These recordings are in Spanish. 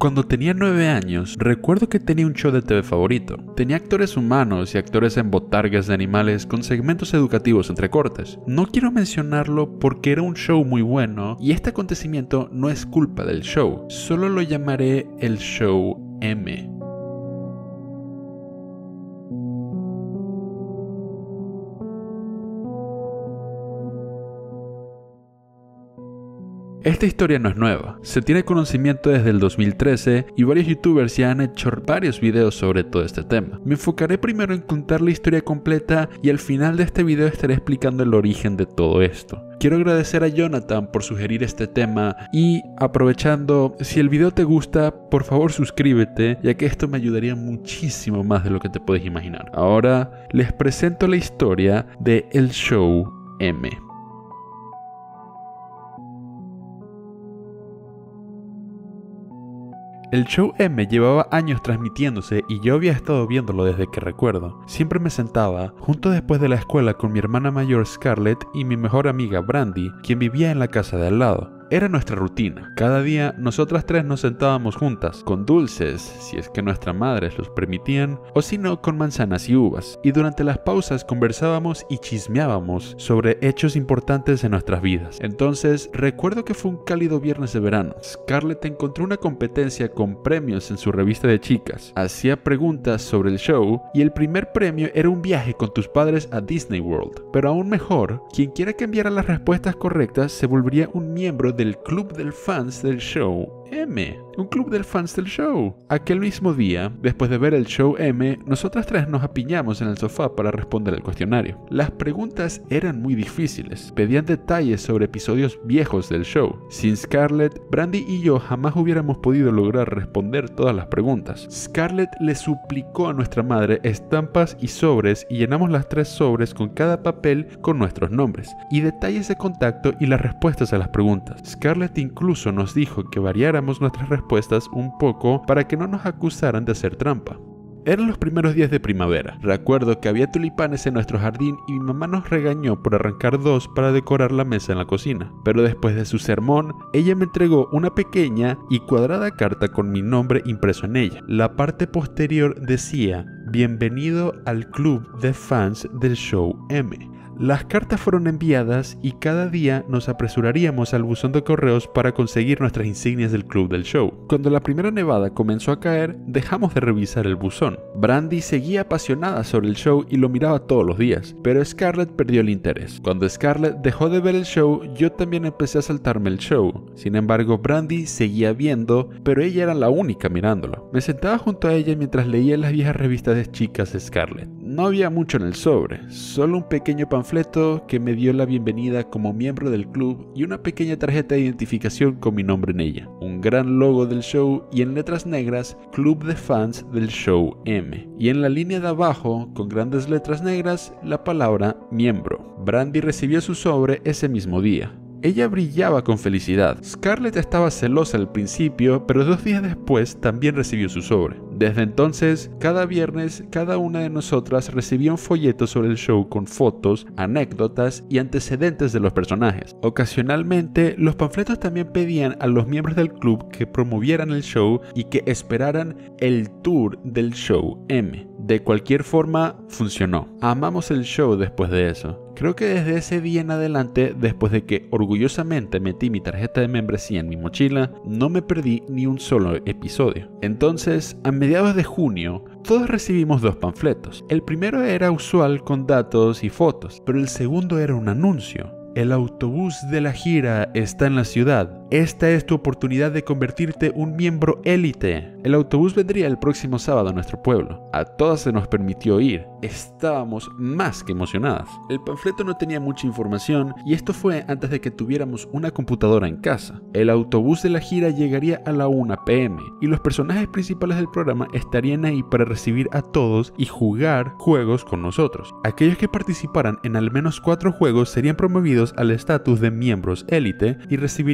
Cuando tenía 9 años, recuerdo que tenía un show de TV favorito. Tenía actores humanos y actores en botargas de animales con segmentos educativos entre cortes. No quiero mencionarlo porque era un show muy bueno y este acontecimiento no es culpa del show, solo lo llamaré el show M. Esta historia no es nueva, se tiene conocimiento desde el 2013 y varios youtubers ya han hecho varios videos sobre todo este tema. Me enfocaré primero en contar la historia completa y al final de este video estaré explicando el origen de todo esto. Quiero agradecer a Jonathan por sugerir este tema y aprovechando, si el video te gusta, por favor suscríbete, ya que esto me ayudaría muchísimo más de lo que te puedes imaginar. Ahora les presento la historia de El Show M. El show M llevaba años transmitiéndose y yo había estado viéndolo desde que recuerdo. Siempre me sentaba junto después de la escuela con mi hermana mayor Scarlett y mi mejor amiga Brandy, quien vivía en la casa de al lado. Era nuestra rutina. Cada día nosotras tres nos sentábamos juntas, con dulces, si es que nuestras madres los permitían, o si no, con manzanas y uvas. Y durante las pausas conversábamos y chismeábamos sobre hechos importantes en nuestras vidas. Entonces, recuerdo que fue un cálido viernes de verano. Scarlett encontró una competencia con premios en su revista de chicas. Hacía preguntas sobre el show y el primer premio era un viaje con tus padres a Disney World. Pero aún mejor, quien quiera que enviara las respuestas correctas se volvería un miembro del club de fans del show M. Un club de fans del show. Aquel mismo día, después de ver el show M, nosotras tres nos apiñamos en el sofá para responder el cuestionario. Las preguntas eran muy difíciles. Pedían detalles sobre episodios viejos del show. Sin Scarlett, Brandy y yo jamás hubiéramos podido lograr responder todas las preguntas. Scarlett le suplicó a nuestra madre estampas y sobres y llenamos las 3 sobres con cada papel con nuestros nombres y detalles de contacto y las respuestas a las preguntas. Scarlett incluso nos dijo que variáramos nuestras respuestas un poco para que no nos acusaran de hacer trampa. Eran los primeros días de primavera. Recuerdo que había tulipanes en nuestro jardín y mi mamá nos regañó por arrancar 2 para decorar la mesa en la cocina. Pero después de su sermón, ella me entregó una pequeña y cuadrada carta con mi nombre impreso en ella. La parte posterior decía: "Bienvenido al club de fans del show M". Las cartas fueron enviadas y cada día nos apresuraríamos al buzón de correos para conseguir nuestras insignias del club del show. Cuando la primera nevada comenzó a caer, dejamos de revisar el buzón. Brandy seguía apasionada sobre el show y lo miraba todos los días, pero Scarlett perdió el interés. Cuando Scarlett dejó de ver el show, yo también empecé a saltarme el show. Sin embargo, Brandy seguía viendo, pero ella era la única mirándolo. Me sentaba junto a ella mientras leía las viejas revistas de chicas de Scarlett. No había mucho en el sobre, solo un pequeño panfleto que me dio la bienvenida como miembro del club y una pequeña tarjeta de identificación con mi nombre en ella, un gran logo del show y en letras negras, Club de Fans del Show M. Y en la línea de abajo, con grandes letras negras, la palabra miembro. Brandy recibió su sobre ese mismo día. Ella brillaba con felicidad. Scarlett estaba celosa al principio, pero 2 días después también recibió su sobre. Desde entonces, cada viernes, cada una de nosotras recibía un folleto sobre el show con fotos, anécdotas y antecedentes de los personajes. Ocasionalmente, los panfletos también pedían a los miembros del club que promovieran el show y que esperaran el tour del show M. De cualquier forma, funcionó. Amamos el show después de eso. Creo que desde ese día en adelante, después de que orgullosamente metí mi tarjeta de membresía en mi mochila, no me perdí ni un solo episodio. Entonces, a mediados de junio, todos recibimos 2 panfletos. El primero era usual con datos y fotos, pero el segundo era un anuncio. El autobús de la gira está en la ciudad. Esta es tu oportunidad de convertirte en un miembro élite. El autobús vendría el próximo sábado a nuestro pueblo. A todas se nos permitió ir. Estábamos más que emocionadas. El panfleto no tenía mucha información y esto fue antes de que tuviéramos una computadora en casa. El autobús de la gira llegaría a la 1 p.m. y los personajes principales del programa estarían ahí para recibir a todos y jugar juegos con nosotros. Aquellos que participaran en al menos 4 juegos serían promovidos al estatus de miembros élite y recibirían una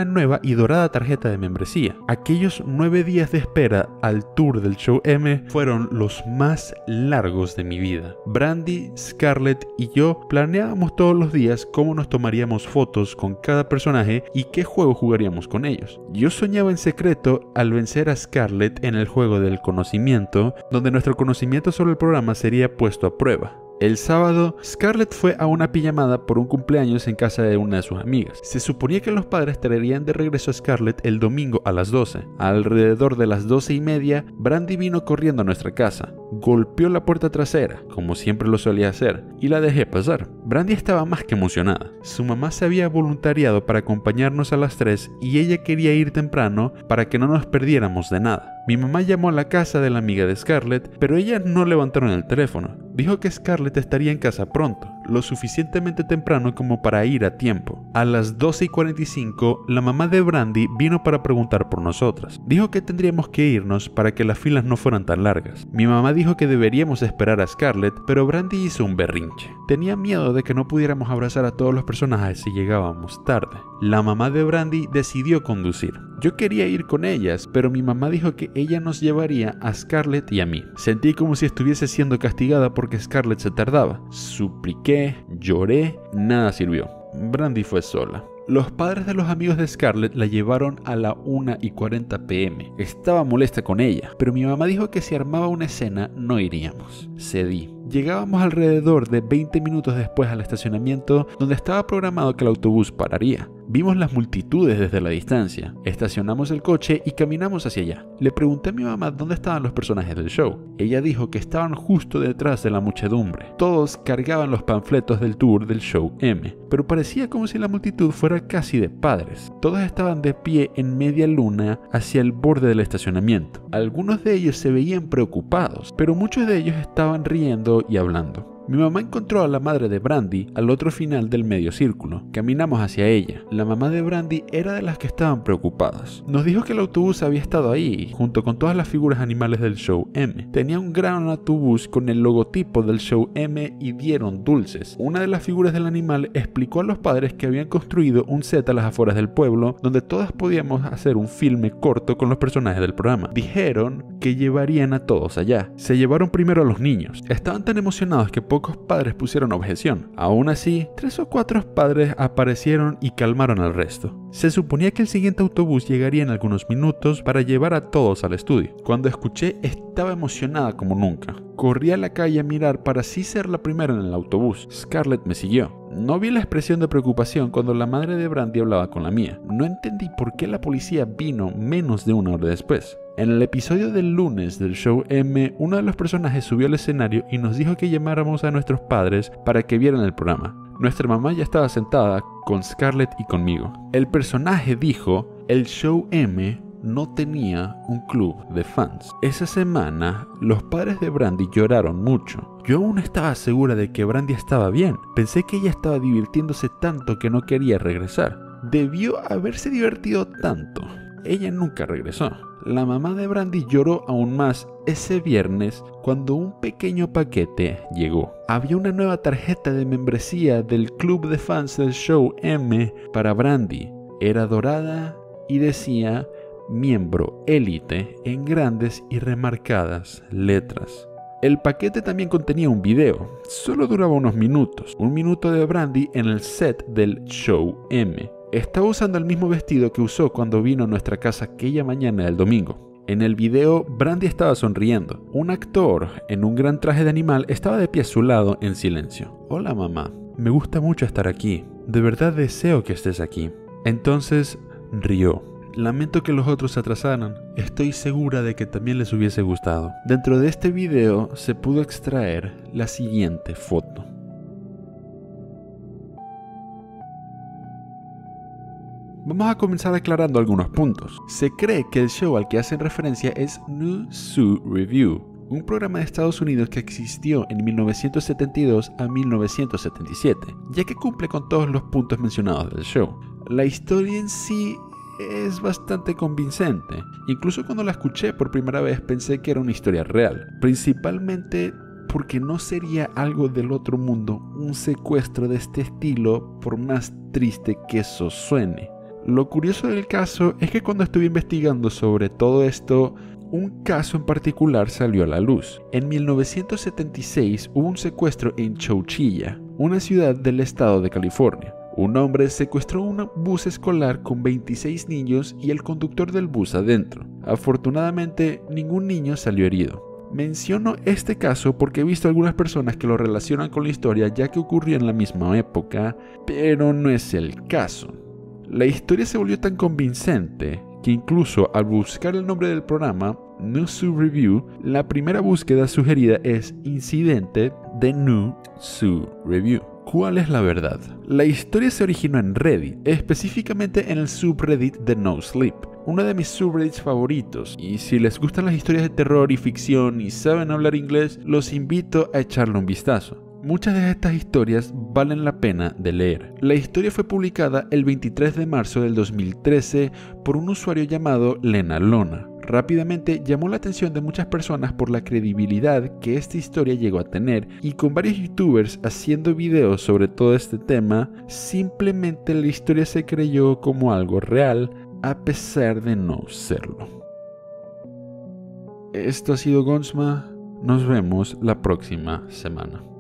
nueva y dorada tarjeta de membresía. Aquellos 9 días de espera al tour del show M fueron los más largos de mi vida. Brandy, Scarlett y yo planeábamos todos los días cómo nos tomaríamos fotos con cada personaje y qué juego jugaríamos con ellos. Yo soñaba en secreto al vencer a Scarlett en el juego del conocimiento, donde nuestro conocimiento sobre el programa sería puesto a prueba. El sábado, Scarlett fue a una pijamada por un cumpleaños en casa de una de sus amigas. Se suponía que los padres traerían de regreso a Scarlett el domingo a las 12. Alrededor de las 12:30, Brandy vino corriendo a nuestra casa. Golpeó la puerta trasera, como siempre lo solía hacer, y la dejé pasar. Brandy estaba más que emocionada. Su mamá se había voluntariado para acompañarnos a las 3 y ella quería ir temprano para que no nos perdiéramos de nada. Mi mamá llamó a la casa de la amiga de Scarlett, pero ellas no levantaron el teléfono. Dijo que Scarlett estaría en casa pronto, lo suficientemente temprano como para ir a tiempo. A las 12:45, la mamá de Brandy vino para preguntar por nosotras. Dijo que tendríamos que irnos para que las filas no fueran tan largas. Mi mamá dijo que deberíamos esperar a Scarlett, pero Brandy hizo un berrinche. Tenía miedo de que no pudiéramos abrazar a todos los personajes si llegábamos tarde. La mamá de Brandy decidió conducir. Yo quería ir con ellas, pero mi mamá dijo que ella nos llevaría a Scarlett y a mí. Sentí como si estuviese siendo castigada porque Scarlett se tardaba. Supliqué, lloré, nada sirvió. Brandy fue sola. Los padres de los amigos de Scarlett la llevaron a la 1:40 p.m. Estaba molesta con ella, pero mi mamá dijo que si armaba una escena no iríamos. Cedí. Llegábamos alrededor de 20 minutos después al estacionamiento donde estaba programado que el autobús pararía. Vimos las multitudes desde la distancia. Estacionamos el coche y caminamos hacia allá. Le pregunté a mi mamá dónde estaban los personajes del show. Ella dijo que estaban justo detrás de la muchedumbre. Todos cargaban los panfletos del tour del show M, pero parecía como si la multitud fuera casi de padres. Todos estaban de pie en media luna hacia el borde del estacionamiento. Algunos de ellos se veían preocupados, pero muchos de ellos estaban riendo y hablando. Mi mamá encontró a la madre de Brandy al otro final del medio círculo. Caminamos hacia ella. La mamá de Brandy era de las que estaban preocupadas. Nos dijo que el autobús había estado ahí, junto con todas las figuras animales del show M. Tenía un gran autobús con el logotipo del show M y dieron dulces. Una de las figuras del animal explicó a los padres que habían construido un set a las afueras del pueblo, donde todas podíamos hacer un filme corto con los personajes del programa. Dijeron que llevarían a todos allá. Se llevaron primero a los niños. Estaban tan emocionados que pocos padres pusieron objeción. Aún así, 3 o 4 padres aparecieron y calmaron al resto. Se suponía que el siguiente autobús llegaría en algunos minutos para llevar a todos al estudio. Cuando escuché, estaba emocionada como nunca. Corrí a la calle a mirar para así ser la primera en el autobús. Scarlett me siguió. No vi la expresión de preocupación cuando la madre de Brandy hablaba con la mía. No entendí por qué la policía vino menos de 1 hora después. En el episodio del lunes del show M, uno de los personajes subió al escenario y nos dijo que llamáramos a nuestros padres para que vieran el programa. Nuestra mamá ya estaba sentada con Scarlett y conmigo. El personaje dijo, el show M no tenía un club de fans. Esa semana, los padres de Brandy lloraron mucho. Yo aún estaba segura de que Brandy estaba bien. Pensé que ella estaba divirtiéndose tanto que no quería regresar. Debió haberse divertido tanto. Ella nunca regresó. La mamá de Brandy lloró aún más ese viernes cuando un pequeño paquete llegó. Había una nueva tarjeta de membresía del club de fans del show M para Brandy. Era dorada y decía miembro élite en grandes y remarcadas letras. El paquete también contenía un video. Solo duraba unos minutos. 1 minuto de Brandy en el set del show M. Estaba usando el mismo vestido que usó cuando vino a nuestra casa aquella mañana del domingo. En el video, Brandy estaba sonriendo. Un actor en un gran traje de animal estaba de pie a su lado en silencio. Hola mamá, me gusta mucho estar aquí. De verdad deseo que estés aquí. Entonces rió. Lamento que los otros se atrasaran. Estoy segura de que también les hubiese gustado. Dentro de este video se pudo extraer la siguiente foto. Vamos a comenzar aclarando algunos puntos. Se cree que el show al que hacen referencia es New Zoo Review, un programa de Estados Unidos que existió en 1972 a 1977, ya que cumple con todos los puntos mencionados del show. La historia en sí es bastante convincente. Incluso cuando la escuché por primera vez pensé que era una historia real, principalmente porque no sería algo del otro mundo un secuestro de este estilo, por más triste que eso suene. Lo curioso del caso es que cuando estuve investigando sobre todo esto, un caso en particular salió a la luz. En 1976 hubo un secuestro en Chowchilla, una ciudad del estado de California. Un hombre secuestró un bus escolar con 26 niños y el conductor del bus adentro. Afortunadamente, ningún niño salió herido. Menciono este caso porque he visto algunas personas que lo relacionan con la historia ya que ocurrió en la misma época, pero no es el caso. La historia se volvió tan convincente que incluso al buscar el nombre del programa, New Zoo Review, la primera búsqueda sugerida es Incidente de New Zoo Review. ¿Cuál es la verdad? La historia se originó en Reddit, específicamente en el subreddit de No Sleep, uno de mis subreddits favoritos, y si les gustan las historias de terror y ficción y saben hablar inglés, los invito a echarle un vistazo. Muchas de estas historias valen la pena de leer. La historia fue publicada el 23 de marzo del 2013 por un usuario llamado Lena Lona. Rápidamente llamó la atención de muchas personas por la credibilidad que esta historia llegó a tener, y con varios youtubers haciendo videos sobre todo este tema, simplemente la historia se creyó como algo real a pesar de no serlo. Esto ha sido Gonsma, nos vemos la próxima semana.